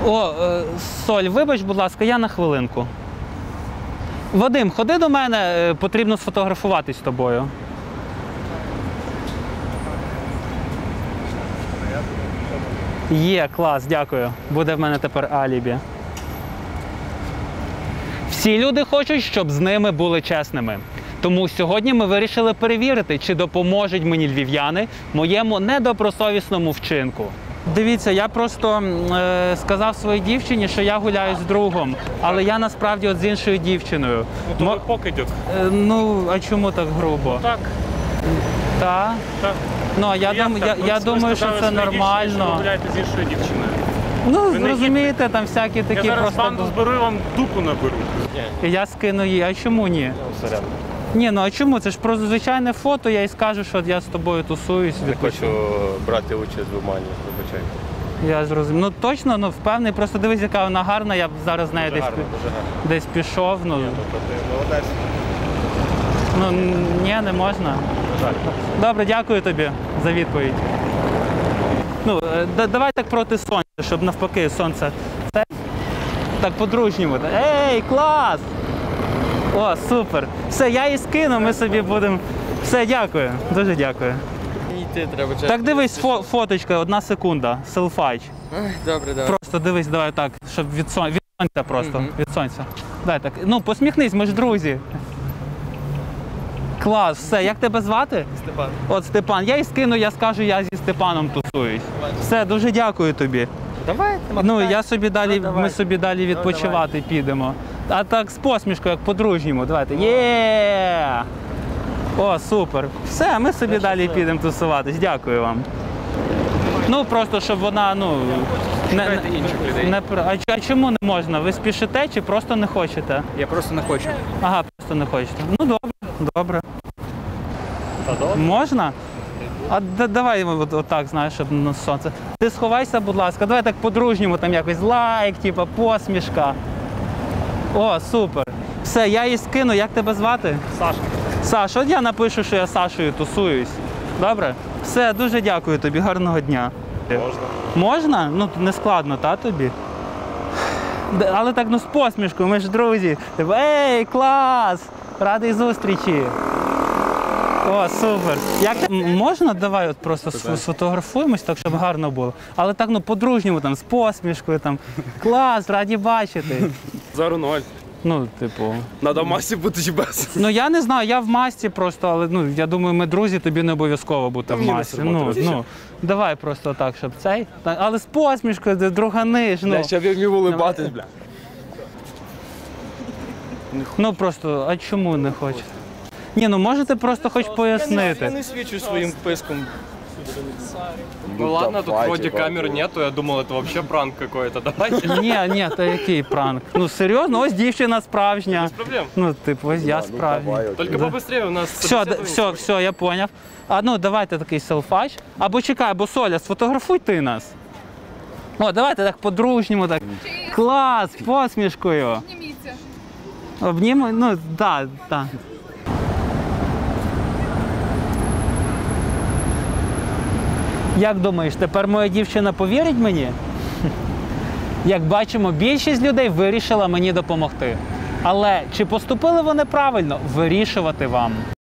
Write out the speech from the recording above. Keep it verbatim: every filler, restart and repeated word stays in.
О, е, Соль, вибач, будь ласка, я на хвилинку. Вадим, ходи до мене, е, потрібно сфотографуватись з тобою. Є, клас, дякую. Буде в мене тепер алібі. Всі люди хочуть, щоб з ними були чесними. Тому сьогодні ми вирішили перевірити, чи допоможуть мені львів'яни моєму недобросовісному вчинку. Дивіться, я просто е, сказав своїй дівчині, що я гуляю з другом, але я насправді от з іншою дівчиною. Ну, то ви покидьок. Е, ну, а чому так грубо? Так. Так? Так. Ну, а я, Як дум, так? я, Ви- я ви думаю, що сказали це своїй дівчині, що нормально. ви гуляєте з іншою дівчиною. Ну, Ви не розумієте, там всякі Я такі зараз просто... банду зберу і вам дупу наберу. І я скину її, а чому ні? Ні, ну а чому? Це ж про звичайне фото, я і скажу, що я з тобою тусуюсь. Не хочу брати участь в омані, вибачайте. Я зрозумів. Ну точно, ну впевнений, просто дивись, яка вона гарна, я б зараз з нею Дуже десь, гарно, пі- дуже гарно. десь пішов. Ну, Ні, ну, то ти молодець. ну ні, не можна. Жаль. Добре, дякую тобі за відповідь. Ну, е, да- давай так проти сонця, щоб навпаки сонце. Це так по-дружньому. Ей, клас! О, супер! Все, я її скину, ми собі будемо. Все, дякую. Дуже дякую. Йти треба чесно. Так дивись, фо фоточка, одна секунда, селфач. Ай, Добре, добре. Просто дивись, давай так, щоб від, сон... від сонця просто, Мгм. від сонця. Дай так. Ну, посміхнись, ми ж друзі. Клас, все, як тебе звати? Степан. От Степан, я й скину, я скажу, я зі Степаном тусуюсь. Все, дуже дякую тобі. Давай, Ну, я собі далі, Ну, давай. ми собі далі відпочивати підемо. А так з посмішкою, як по-дружньому, давайте. Є! О, супер. Все, ми собі далі підемо тусуватись. Дякую вам. Ну, просто, щоб вона, ну... Не, Шукайте інших людей. не, пр- а, ч- а чому не можна? Ви спішите чи просто не хочете? Я просто не хочу. Ага, просто не хочете. Ну, добре, добре. Та добре. Можна? А да, давай от, отак, знаєш, щоб на сонце. Ти сховайся, будь ласка, давай так по-дружньому, там якось лайк, типу, посмішка. О, супер. Все, я її скину. Як тебе звати? Саша. Саш, от я напишу, що я з Сашою тусуюсь. Добре? Все, дуже дякую тобі, гарного дня. Можна. Можна? Ну, не складно, та тобі? Д- Але так, ну, з посмішкою, ми ж друзі. Типу, ей, клас! Радий зустрічі! О, супер! Як ти- М- можна? Давай от просто сф- сфотографуємось, так, щоб гарно було. Але так, ну, по-дружньому, там, з посмішкою, там, клас, раді бачити. Зараз ноль. Ну, типу, Надо в масі бути чи без. ну я не знаю, я в масці просто, але ну я думаю, ми друзі, тобі не обов'язково бути в мені масці. не треба, Ну, треба. ну, давай просто так, щоб цей. Та- Але з посмішкою, де другани ж, ну. Щоб я вмів улибатись, бля. Ну просто, а чому не хочеш? Ні, ну можете просто хоч Я пояснити. не свічу своїм писком. Ну ладно, тут давай, вроде типа, камер ну. нету, я думал, это вообще пранк какой-то, давайте. Ні, ні, та який пранк. Ну серйозно, ось дівчина справжня. Без проблем. Ну, типу, ось я Ну, справжній. давай, окей. Только побыстрее у нас Все, д- собеседование все, будет. все, я поняв. А ну давайте такий селфач. Або чекай, або Соля, сфотографуй ти нас. О, давайте так по-дружньому, так. Клас, з посмішкою. Зніміться. Обнімо, ну так, так. Як думаєш, тепер моя дівчина повірить мені? Як бачимо, більшість людей вирішила мені допомогти. Але чи поступили вони правильно, вирішувати вам.